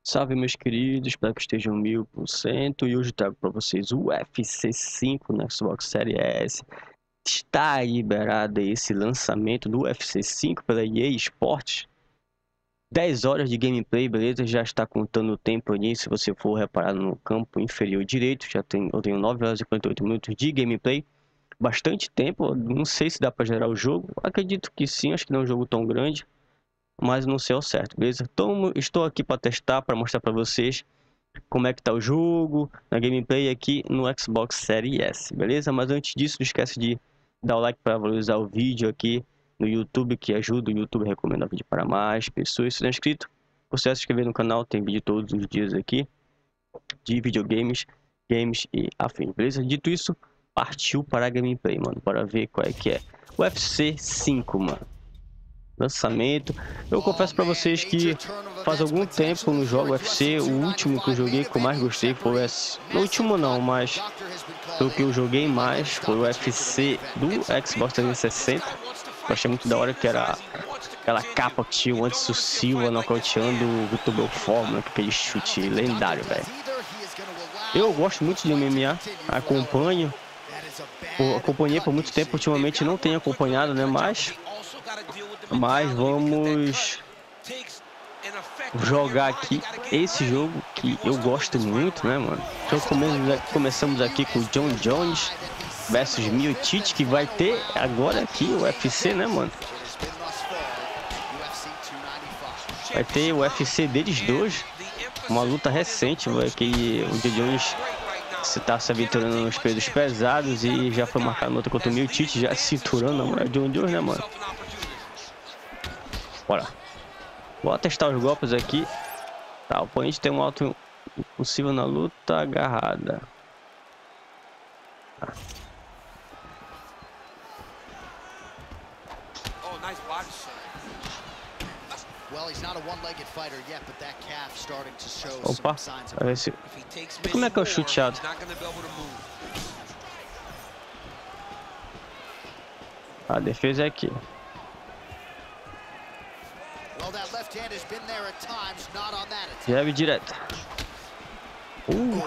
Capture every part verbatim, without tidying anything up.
Salve, meus queridos, espero que estejam mil por cento. E hoje eu trago para vocês o U F C cinco no Xbox Series S. Está liberado esse lançamento do U F C cinco pela E A Sports. dez horas de gameplay, beleza? Já está contando o tempo ali. Se você for reparar no campo inferior direito, já tem, eu tenho nove horas e quarenta e oito minutos de gameplay. Bastante tempo, não sei se dá para gerar o jogo. Acredito que sim, acho que não é um jogo tão grande, mas não sei ao certo, beleza? Então, estou aqui para testar, para mostrar para vocês como é que tá o jogo, na gameplay aqui no Xbox Series S, beleza? Mas antes disso, não esquece de dar o like para valorizar o vídeo aqui no YouTube, que ajuda o YouTube a recomendar vídeo para mais pessoas. Se não é inscrito, você se inscrever no canal, tem vídeo todos os dias aqui de videogames, games e afins, beleza? Dito isso, partiu para a gameplay, mano, para ver qual é que é. U F C cinco, mano. Lançamento. Eu confesso para vocês que faz algum tempo no jogo U F C, o último que eu joguei que eu mais gostei foi esse. No último não, mas o que eu joguei mais foi o U F C do Xbox trezentos e sessenta. Eu achei muito da hora, que era aquela capa que tinha o Anderson Silva nocauteando o Vitor Belfort, né, com aquele chute lendário, velho. Eu gosto muito de M M A, acompanho, acompanhei por muito tempo, ultimamente não tenho acompanhado, né, mas Mas vamos jogar aqui esse jogo que eu gosto muito, né, mano? Então começamos aqui com o John Jones versus Miocic, que vai ter agora aqui o U F C, né, mano? Vai ter o U F C deles dois, uma luta recente, vai, que o John Jones se tá se aventurando nos pesos pesados e já foi marcado luta contra o Miocic, já cinturando, não é o John Jones, né, mano? Bora. Vou testar os golpes aqui. Tá, o oponente tem um alto impossível na luta agarrada. Tá. Opa, vai ver se... Como é que é o chuteado? A defesa é aqui. Jab direto. Uh.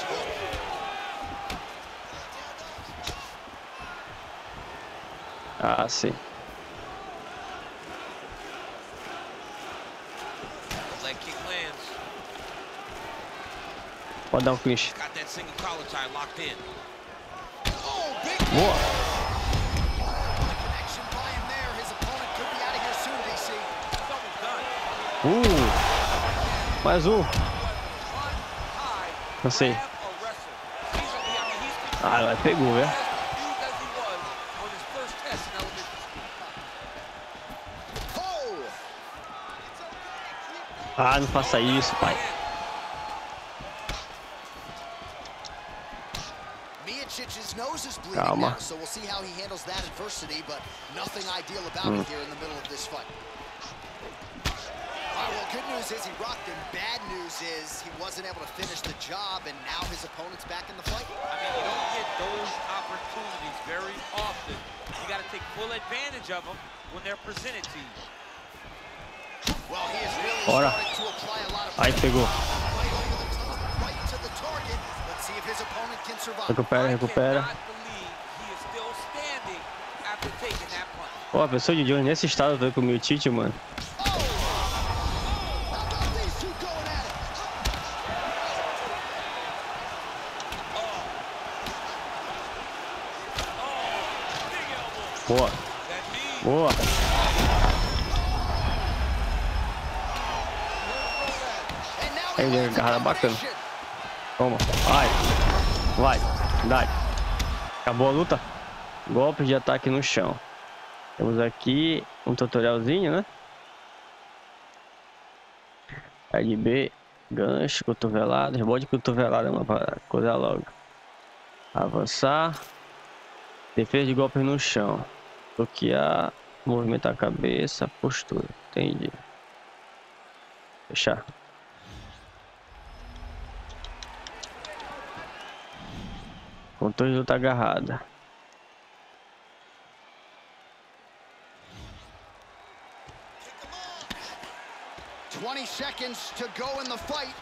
Ah, sim. Pode dar um clinch. Boa. Uh, mais um. Não sei. Ah, ela pegou, velho. Ah, não faça isso, pai. Calma. Hum. Well, good news is he rocked him. Bad news is he wasn't able to finish the job, and now his opponent's back in the fight. I mean, you don't get those opportunities very often. You got to take full advantage of them when they're presented to you. Well, he is really Bora. starting to apply a lot of Aí pegou. right to the target. Let's see if his opponent can survive. Recupera, recupera. Pô, a pessoa de Jones nesse estado foi com o Miocic, mano. Boa. Boa. Aí, agarrada bacana. Toma. Vai. Vai. Dai. Acabou a luta. Golpe de ataque no chão. Temos aqui um tutorialzinho, né? R B. Gancho, cotovelada. Rebote de cotovelada, uma coisa logo. Avançar. Defesa de golpes no chão. Bloquear. Movimentar a cabeça. Postura. Entendi. Fechar. Controle de luta agarrada. twenty twenty seconds to go in the fight.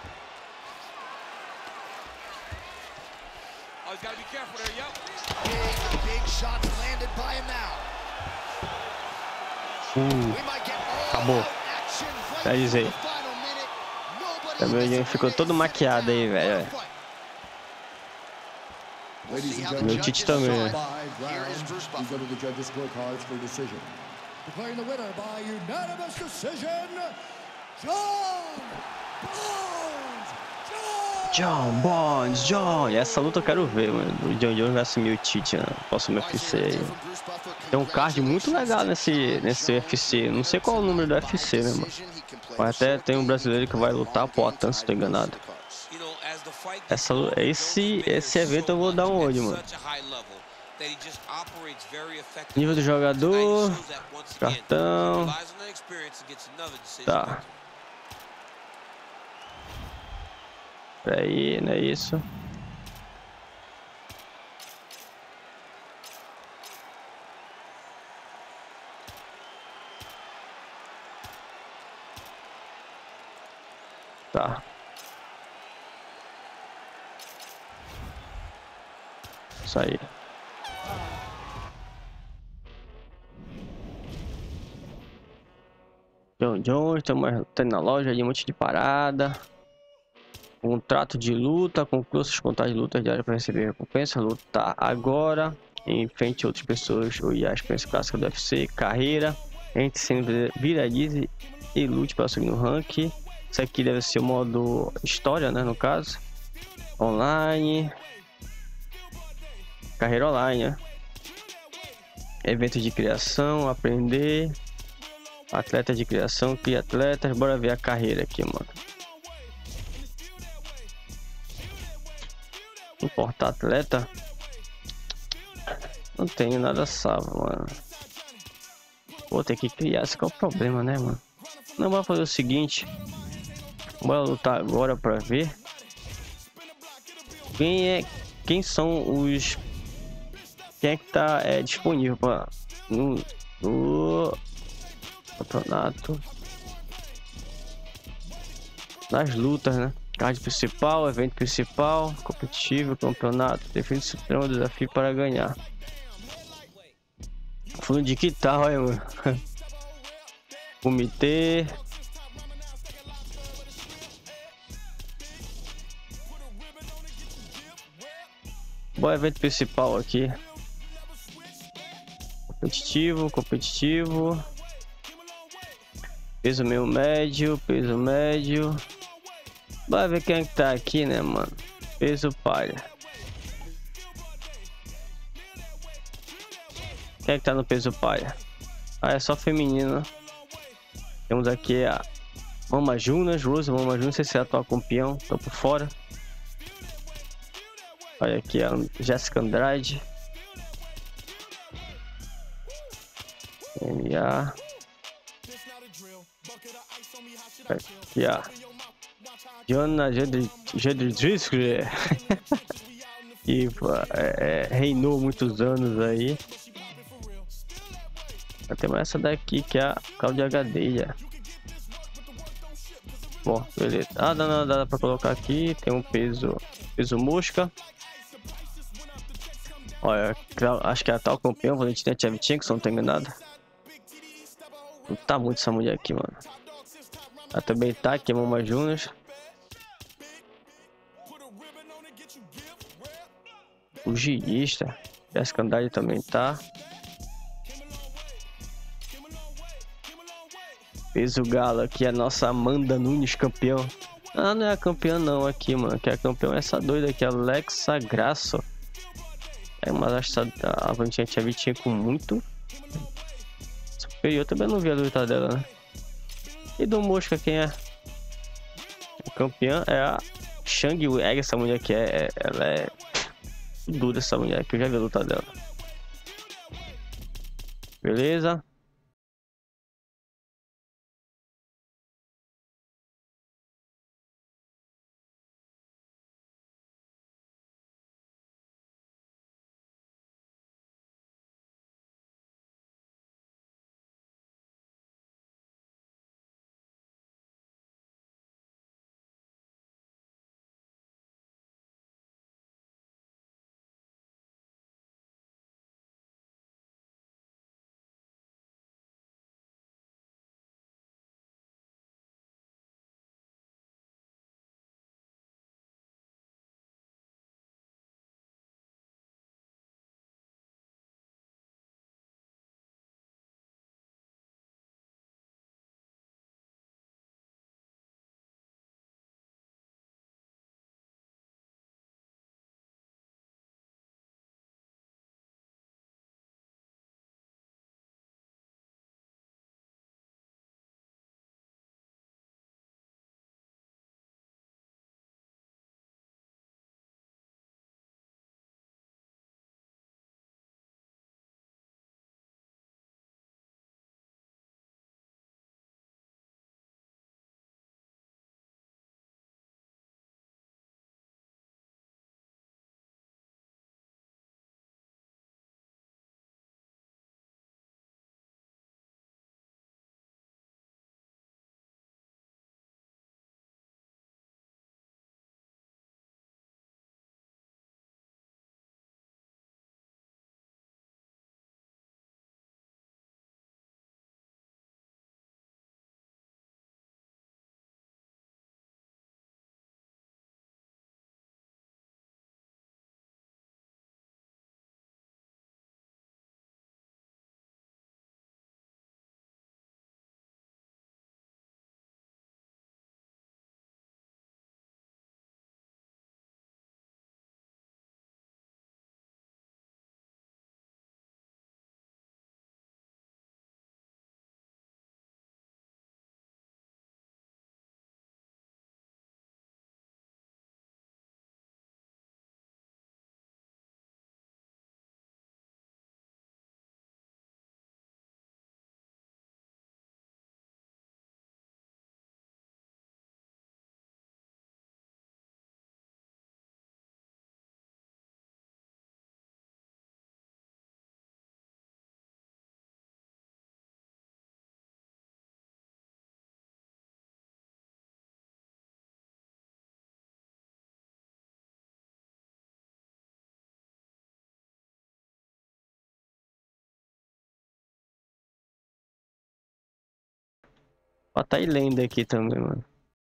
Oh, he's got to be careful there, yep. Big, big shots landed by him now. Uh, We might get all acabou. out action right Quer dizer, in the final minute. Nobody também in ele this ficou arena todo is maquiado aí, second down. velho. What a fight. We'll Ladies see and how the Meu gentlemen, Tite judges também, saw né? it. five Here is rounds. Bruce We go Buffer. to the judges' scorecards for decision. Declaring the winner by unanimous decision, John Bones! John Bones, John. E essa luta eu quero ver, mano. O John Jones vai assumir o Tite, né? Próximo U F C aí. Tem um card muito legal nesse, nesse U F C. Não sei qual é o número do U F C, né, mano? Mas até tem um brasileiro que vai lutar, Poatan, se tô enganado. Essa, esse, esse evento eu vou dar um olho, mano. Nível do jogador, cartão. Tá. Peraí, não é isso. Tá. Isso aí. John Jones, estamos na loja de um monte de parada. Contrato de luta, conclua suas contagens de luta diárias para receber recompensa. Lutar agora, em frente a outras pessoas, ou a experiência clássica do U F C. Carreira, entre sempre viralize e lute para subir no ranking. Isso aqui deve ser o modo história, né? No caso, online, carreira online, né? Evento de criação, aprender. Atleta de criação, cria atletas. Bora ver a carreira aqui, mano. Importar atleta. Não tenho nada salvo, mano. Vou ter que criar, esse que é o problema, né, mano? Não, vou fazer o seguinte. Bora lutar agora pra ver. Quem é... Quem são os... Quem é que tá é, disponível pra... No... no... Campeonato. Nas lutas, né? Card principal, evento principal, competitivo, campeonato, defesa suprema, desafio para ganhar. Fundo de que tal, aí, mano? Comitê. Bom, evento principal aqui. Competitivo, competitivo. Peso meio médio, peso médio. Bora ver quem é que tá aqui, né, mano? Peso palha. Quem é que tá no peso palha? Ah, é só feminino. Temos aqui a Mama Junas, Rose Mama Junas, não sei se é a atual campeão, tô por fora. Olha aqui a Jéssica Andrade. M A. Aqui a Joanna Jedrzejczyk, que é, é, reinou muitos anos aí. Temos essa daqui que é a Cláudia Gadelha. Bom, beleza. Ah, dá, dá, dá pra colocar aqui. Tem um peso, peso mosca. Olha, acho que é a tal campeão, Valentina Shevchenko, se não tem enganado. Não tá muito essa mulher aqui, mano. Ela também tá aqui, Mama Junas. O Gilista. Jéssica Andrade também tá. Peso galo aqui, a nossa Amanda Nunes, campeão. Ah, não é a campeã não aqui, mano. Que é a campeã é essa doida aqui, Alexa Grasso. É, mas acho que a Valentina Shevchenko muito superior. Também não vi a luta dela, né? E do Mosca, quem é? A campeã é a Shang Wei. Essa mulher aqui é, ela é dura, essa mulher que eu já vi a luta dela. Beleza? Ó, tá lenda aqui também, mano.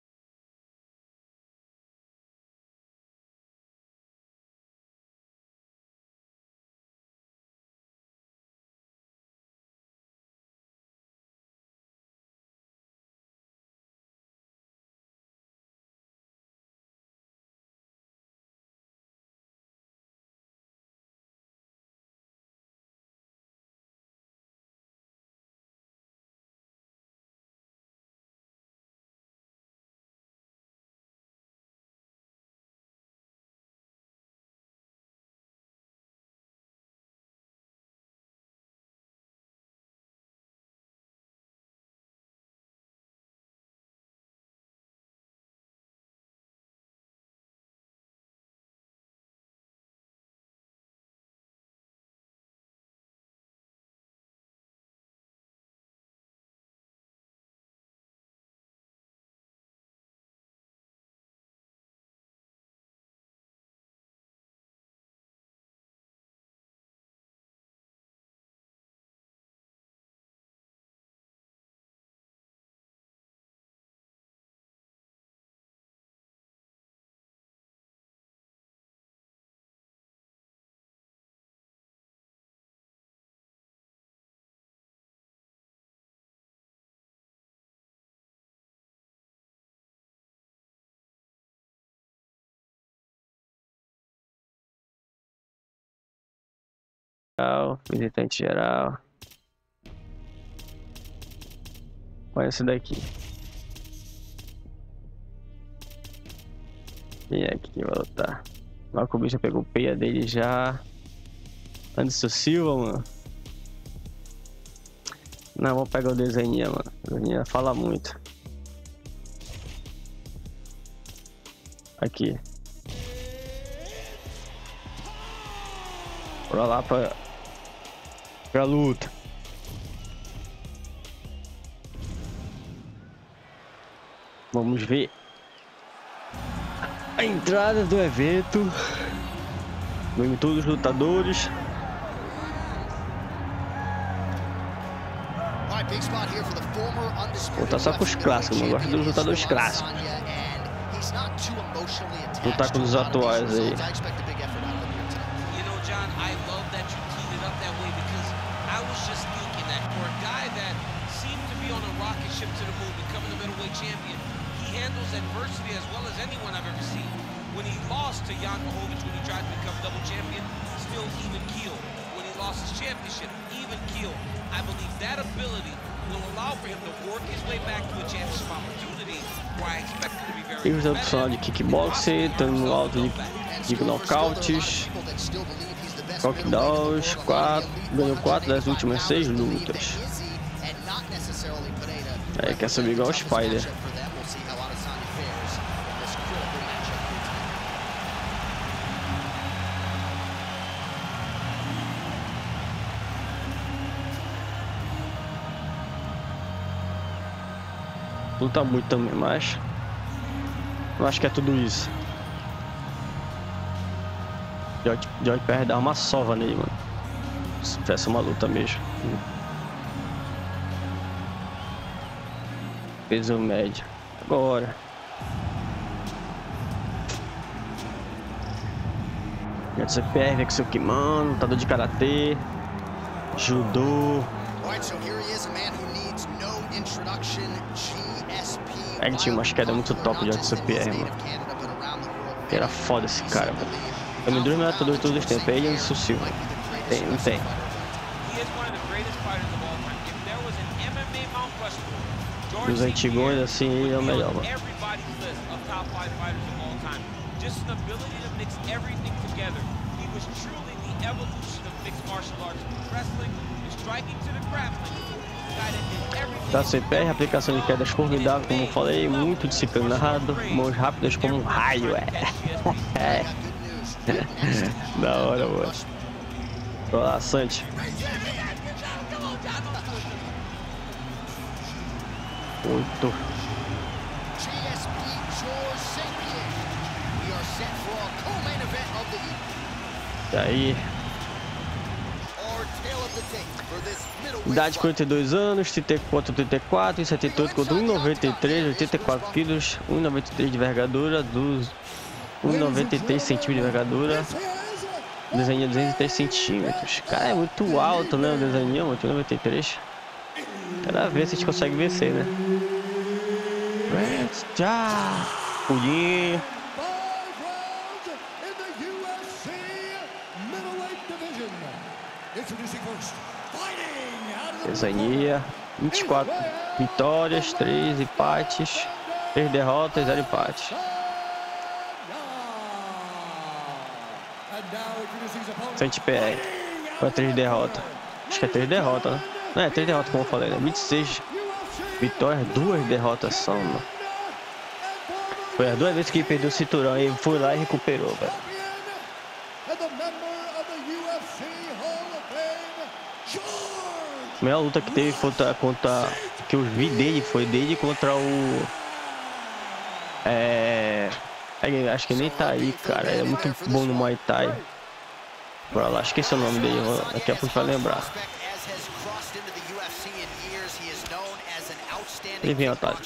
Geral, visitante geral. Olha esse daqui. Quem é que vai lutar? Logo que o bicho pegou o peia dele já. Anderson Silva, mano. Não, vou pegar o desenho, mano. O desenho fala muito. Aqui. Bora lá pra... pra luta. Vamos ver a entrada do evento. Vemos todos os lutadores. Vou estar só com os clássicos, não gosto dos lutadores clássicos. Lutar com os atuais aí. Handles adversity as well as anyone I've ever seen. When he lost to Jan Blachowicz when he tried to become double champion, still even keel. When he lost his championship, even keel. I believe that ability will allow for him to work his way back to a championship opportunity where I expect him to be very competitive. Temos a opção de kickboxing, estamos no alto de, de knockouts, knockdowns, quatro, ganhou quatro das últimas seis lutas. É, quer subir igual o Spider. Luta muito também, mas eu acho que é tudo isso. George, George Perry dá uma sova nele, mano. Se tivesse uma luta mesmo. Peso médio. Agora. George Perry com seu kimono, lutador de karatê, judô. É que tinha umas quedas muito top de George Perry, mano. Era foda esse cara, mano. Eu me durmo lutador de todos os tempos. Ele é Anderson Silva. Tem, não tem. Dos antigos, assim, ele é o melhor, mano. Tá C P R, aplicação de quedas formidável, como eu falei, muito disciplinado, mãos rápidas como um raio, é. É. Da hora, mano. Olha lá, Santi. Oito. E aí? Idade quarenta e dois anos, trinta e quatro, trinta e quatro, setenta e oito contra um e noventa e três, oitenta e quatro quilos, um e noventa e três de envergadura, dos um e noventa e três centímetros de envergadura. Desenho duzentos e três centímetros. Cara, é muito alto, né? O desenho, um e noventa e três. Quero ver se a gente consegue vencer, né? Já! Pulinho. Desenhia. vinte e quatro vitórias, três empates, três derrotas, zero empates. cem P R. Para três derrotas. Acho que é três derrotas, né? Não é três derrotas, como eu falei, né? vinte e seis vitórias, duas derrotas só, mano. Foi as duas vezes que ele perdeu o cinturão e foi lá e recuperou, velho. A melhor luta que teve contra, contra que eu vi dele foi dele contra o é, é acho que nem tá aí, cara, é muito bom no Muay Thai. Bora lá, esqueci o nome dele, daqui a pouco vai lembrar. Ele vem, Otávio.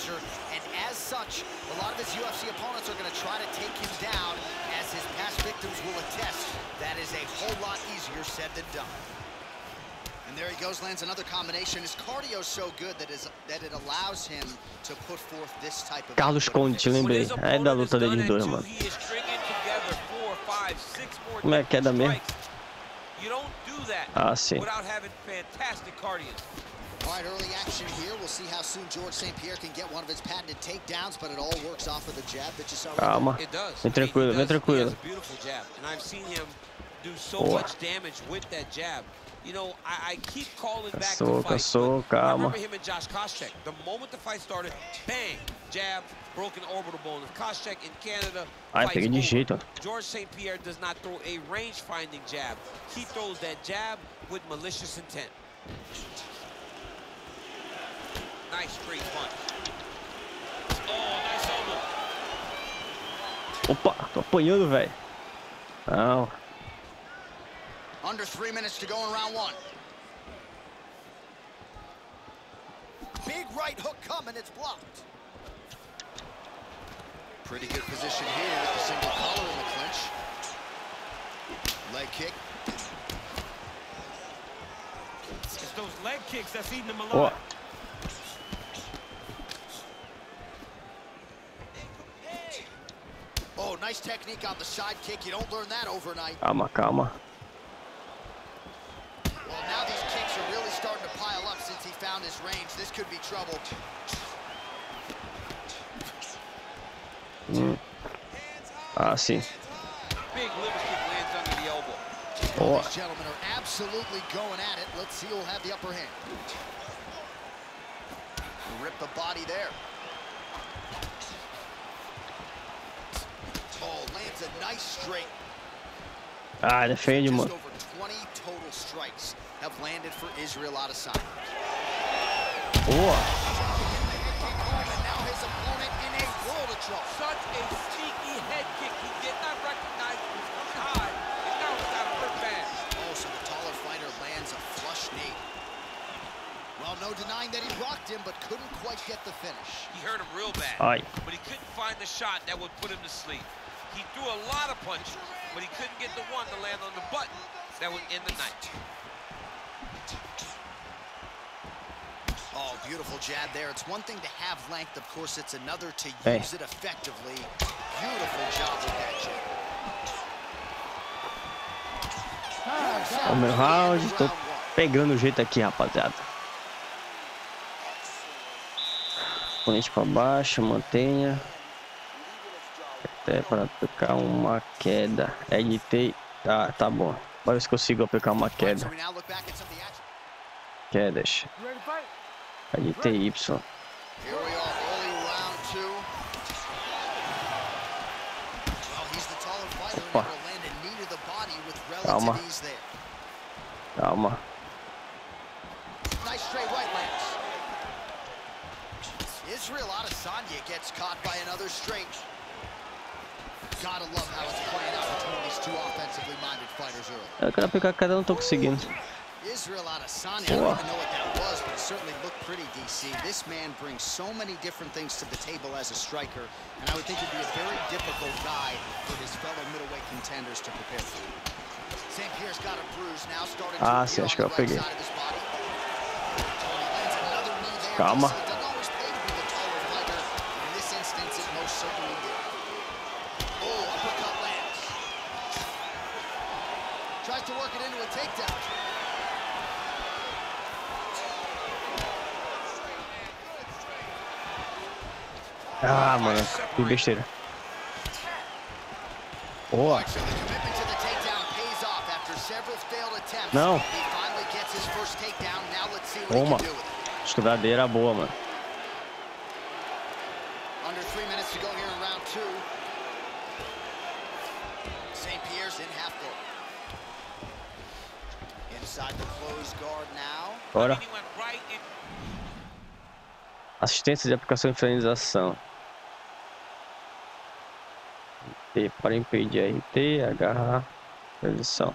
And there he goes, lands another combination. His cardio is so good that is that it allows him to put forth this type of. Carlos Conde, lembrei. É da luta deles dois, mano. Como é que é da mesmo? Ah, sim. All right, early action here. We'll see how soon George Saint Pierre can get one of his patented takedowns, but it all works off of the jab that you saw. Calma. Vem tranquilo, vem tranquilo. Boa. You know, I, I keep calling back Caçou, the fight. caçou, I calma. remember him and Josh Koscheck. The moment the fight started, bang, jab, broken orbital bone. If Koscheck in Canada Ai, peguei de jeito. George Saint Pierre does not throw a range-finding jab. He throws that jab with malicious intent. Nice straight punch. Oh, nice elbow. Opa, tô apanhando, velho. Não. Under three minutes to go in round one. Big right hook coming, it's blocked. Pretty good position here with the single collar in the clinch. Leg kick. It's those leg kicks that's eating them Oh. alive. Oh, nice technique on the side kick. You don't learn that overnight. Calma, calma. Well, now these kicks are really starting to pile up since he found his range. This could be trouble. Hum. Ah, sim. Big liver kick lands under the elbow. Boa. These gentlemen are absolutely going at it. Let's see who'll have the upper hand. Rip the body there. Oh, lands a nice straight. Ah, defende, Just mano. over twenty total strikes have landed for Israel Adesanya. Boa. And now his opponent in a world of trouble. Such a sneaky head kick. He did not recognize it was coming high, and now it's got to hurt bad. Oh, so the taller fighter lands a flush knee. Well, no denying that he rocked him, but couldn't quite get the finish. He hurt him real bad, Ai. but he couldn't find the shot that would put him to sleep. He threw a lot of punches, but he couldn't get the one to land on the button that would end the night. Oh, beautiful jab there. It's one thing to have length, of course, it's another to Hey. use it effectively. Beautiful job with that jab. O meu round, tô pegando o jeito aqui, rapaziada. Ponente para baixo, mantenha. Até para aplicar uma queda. Editei. Tá, tá bom. Bora ver se consigo aplicar uma queda. So we now look back at some of the action. Quedas. Editei Y. Here we are, early round two. Well, he's the taller fighter and Opa. able to land a knee to the body with Calma. relative ease there. Calma. Nice straight right lands. Israel Adesanya gets caught by another straight. Gotta love how it's playing out between these two offensively minded fighters early. Eu quero aplicar a queda, não tô conseguindo. Israel Adesanya, I don't even know what that was, but it certainly looked pretty, D C. This man brings so many different things to the table as a striker, and I would think it'd be a very difficult guy for his fellow middleweight contenders to prepare for. Saint Pierre's got a bruise now, starting to Ah, appear sim, acho on que the eu right peguei. side of his body. Tony lands another knee there. Calma. D C. It doesn't always pay to be the taller fighter. In this instance, it most certainly did. Oh, uppercut lands. Tries to work it into a takedown. Ah, mano, que besteira. Boa. So the commitment to the takedown pays off after several failed attempts. Não. He finally gets his first takedown. Now let's see what Toma. he can do with it. Escudadeira boa, mano. Under three minutes to go here in round two. Saint Pierre's in half guard. Inside the closed guard now. Bora. He went right in. Assistência de aplicação e finalização. T para impedir R T, agarrar, posição.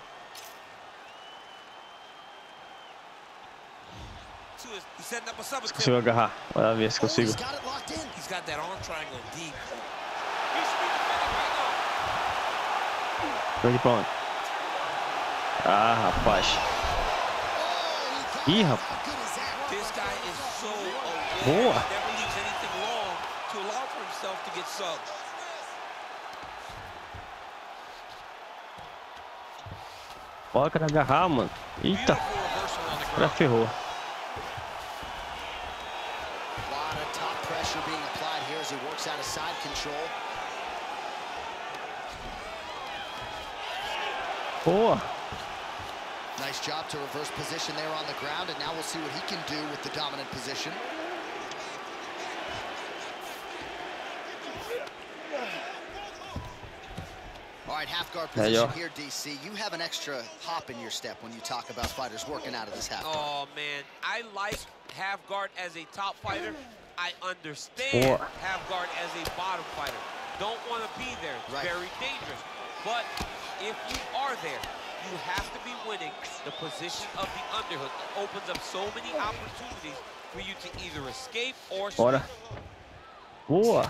To his, he's setting up a substitute. Consigo agarrar. Bora ver se Oh, consigo. he's got it locked in. He's got that arm triangle deep. He should be defending right now. Tô de pra onde? Ah, rapaz. Oh, he Ih, caught it. rapaz. How good is that? This guy is so aware. Boa. He never leaves anything wrong to allow for himself to get subbed. Bora, quero agarrar, mano. Eita, Beautiful reversal on the já ground. ferrou. A lot of top pressure being applied here as he works out of side control. Boa. Nice job to reverse position there on the ground, and now we'll see what he can do with the dominant position. All right, half guard There position you here, D C. You have an extra hop in your step when you talk about fighters working out of this half guard. Oh man, I like half guard as a top fighter. I understand Boa. half guard as a bottom fighter. Don't want to be there. It's Right. very dangerous. But if you are there, you have to be winning the position of the underhook. It opens up so many opportunities for you to either escape or Bora. Boa.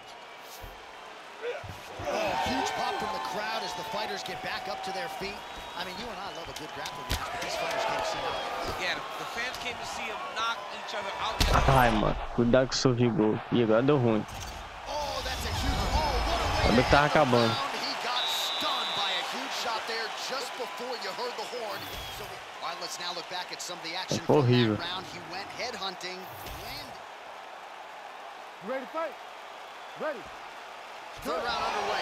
Oh, huge pop from the crowd as the fighters get back up to their feet. I mean, you and I love a good grappling match, but these fighters can't see it. Yeah, the fans came to see him knock each other out. Ai, mano. Cuidado com o seu vigor. Ih, agora deu ruim. Oh, that's a huge. Oh, what a way Ainda to tá end the acabando. round. He got stunned by a huge shot there just before you heard the horn. So, all right, let's now look back at some of the action Foi from horrível. that round. He went head hunting. Land. You ready to fight? Ready. Third round underway.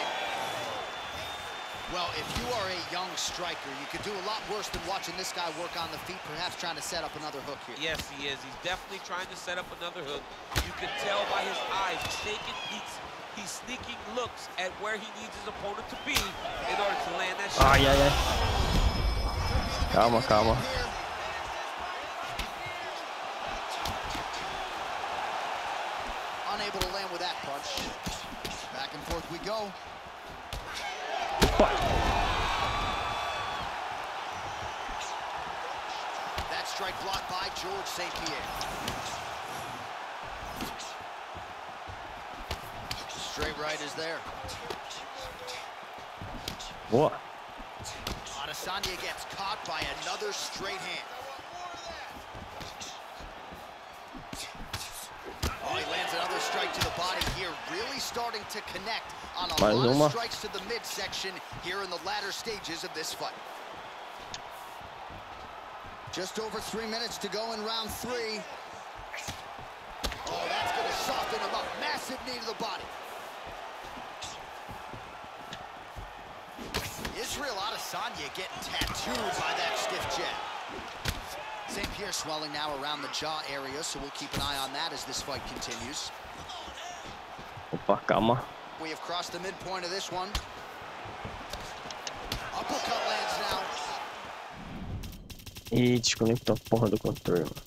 Well, if you are a young striker, you could do a lot worse than watching this guy work on the feet, perhaps trying to set up another hook here. Yes, he is. He's definitely trying to set up another hook. You can tell by his eyes. He's taking, he's, he's sneaking looks at where he needs his opponent to be in order to land that shot. Ai, ai, ai. Calma, calma. Unable to land with that punch. Back and forth we go. Opa. That strike blocked by George Saint Pierre. Straight right is there. Boa. Adesanya gets caught by another straight hand. Oh, he lands another strike to the body here, really starting to connect on a Mais lot uma. of strikes to the midsection here in the latter stages of this fight. Just over three minutes to go in round three. Oh, that's going to soften him up. Massive knee to the body. Israel Adesanya getting tattooed by that stiff jab. Saint Pierre swelling now around the jaw area, so we'll keep an eye on that as this fight continues. Opa, calma. We have crossed the midpoint of this one. Uppercut lands now. Ih, desconectou a porra do controle, mano.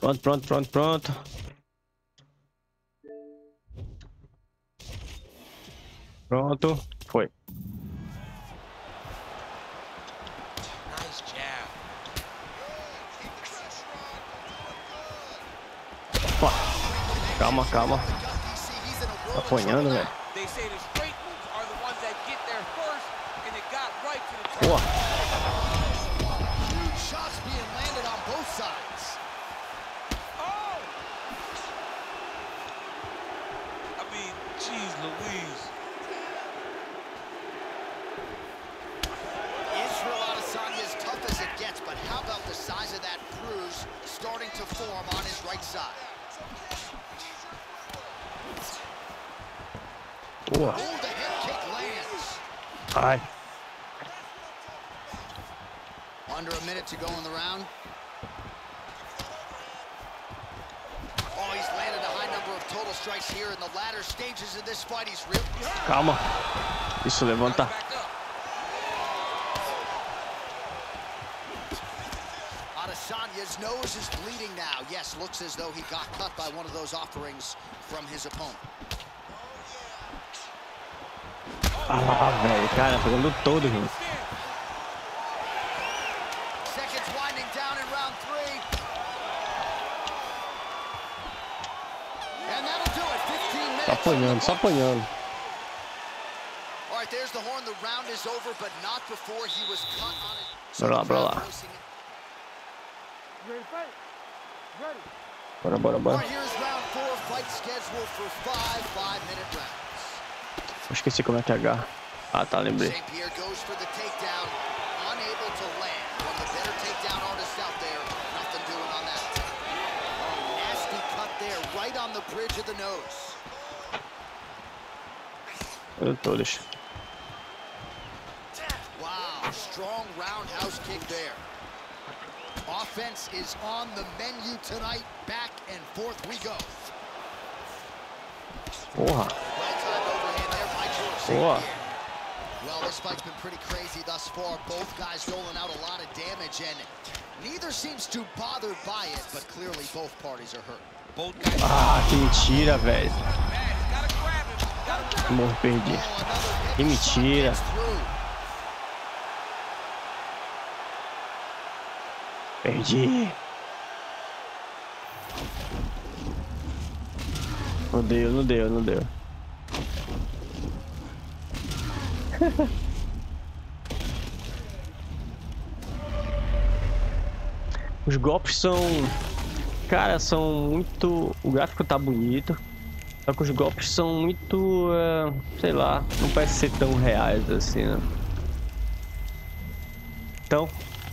Pronto, pronto, pronto, pronto. Pronto, foi. Nice jab. Opa. Calma, calma. Tá apanhando, velho. They say the straight moves are the ones that get there first, and it got right to the Boa. Huge shots being landed on both sides. Oh! I mean, geez Louise. Israel Adesanya is tough as it gets, but how about the size of that bruise starting to form on his right side? Boa. Oh, the head kick lands. Ai. Under a minute to go in the round. Oh, he's landed a high number of total strikes here in the latter stages of this fight. He's real. Calma. Isso, levanta. Back up. Adesanya's nose is bleeding now. Yes, looks as though he got cut by one of those offerings from his opponent. Ah, velho, cara, pegando todo, gente. Seconds winding down in round three. And that'll do it. fifteen minutes. Só apanhando, só apanhando. All right, there's the horn. The round is over, but not before he was cut on it. Bora lá, bora lá. You ready to fight? Ready. Bora, bora, All bora. right, here's round four. Fight scheduled for five five-minute rounds. Eu esqueci como é que é H. Ah, tá, lembrei. Saint Pierre goes for the takedown, unable to land. One of the better takedown artists out there. Nothing doing on that. Oh, nasty cut there, right on the bridge of the nose. Eu todos. Wow, strong roundhouse kick there. Offense is on the menu tonight. Back and forth we go. Porra. Well-timed overhand there by George Saint Boa. Pierre. Well, this fight's been pretty crazy thus far. Both guys doling out a lot of damage, and neither seems too bothered by it, but clearly both parties are hurt. Both guys. Ah, que mentira, velho. Gotta grab him. Gotta grab him. Morro, perdi. Oh, another Que heavy shot mentira. gets through. Perdi. Não deu, não deu, não deu. Os golpes são... Cara, são muito... O gráfico tá bonito. Só que os golpes são muito... Uh, sei lá, não parece ser tão reais assim, né? Então...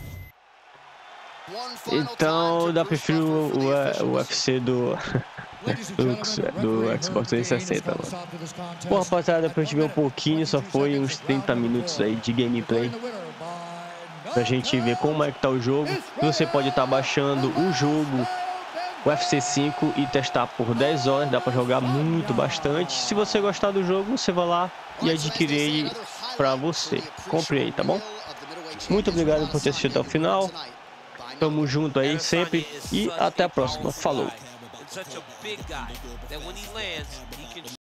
Então, dá prefiro o, o, o U F C do... do, do Xbox trezentos e sessenta, mano. Bom, rapaziada, pra gente ver um pouquinho, só foi uns trinta minutos aí de gameplay pra gente ver como é que tá o jogo. Você pode estar baixando o jogo U F C cinco e testar por dez horas, dá pra jogar muito, bastante. Se você gostar do jogo, você vai lá e adquire ele pra você. Compre aí, tá bom? Muito obrigado por ter assistido até o final. Tamo junto aí sempre e até a próxima. Falou! Such a big guy that when he lands, he can